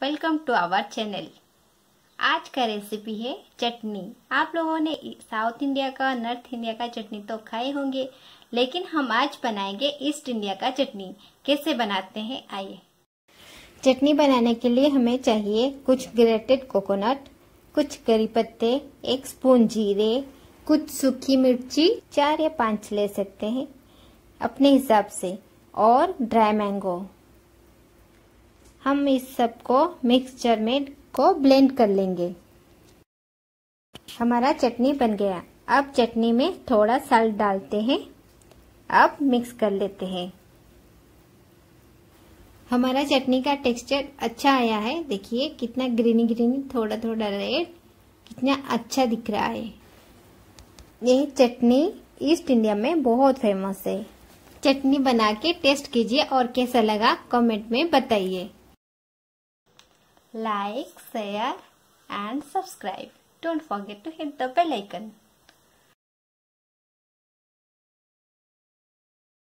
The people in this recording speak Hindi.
Welcome to our channel. आज का रेसिपी है चटनी। आप लोगों ने साउथ इंडिया का, नॉर्थ इंडिया का चटनी तो खाए होंगे, लेकिन हम आज बनाएंगे ईस्ट इंडिया का चटनी। कैसे बनाते हैं आइए। चटनी बनाने के लिए हमें चाहिए कुछ ग्रेटेड कोकोनट, कुछ करी पत्ते, 1 स्पून जीरे, कुछ सूखी मिर्ची 4 या 5 ले सकते हैं अपने हिसाब से, और ड्राई मैंगो। हम इस सब को मिक्सचर में को ब्लेंड कर लेंगे। हमारा चटनी बन गया। अब चटनी में थोड़ा साल्ट डालते हैं। अब मिक्स कर लेते हैं। हमारा चटनी का टेक्सचर अच्छा आया है। देखिए कितना ग्रीनी ग्रीनी, थोड़ा थोड़ा रेड, कितना अच्छा दिख रहा है। ये चटनी ईस्ट इंडिया में बहुत फेमस है। चटनी बना के टेस्ट कीजिए और कैसा लगा कमेंट में बताइए। Like, share and subscribe. Don't forget to hit the bell icon.